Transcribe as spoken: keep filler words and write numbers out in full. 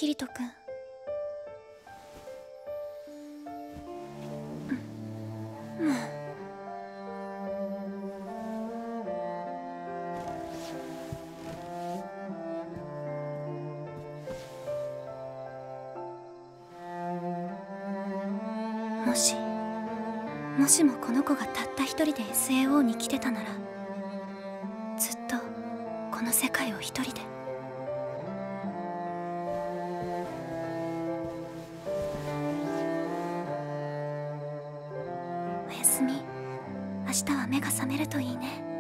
キリト君。うん、もうもしもしもこの子がたった一人で エスエーオー に来てたなら、ずっとこの世界を一人で。おやすみ。明日は目が覚めるといいね。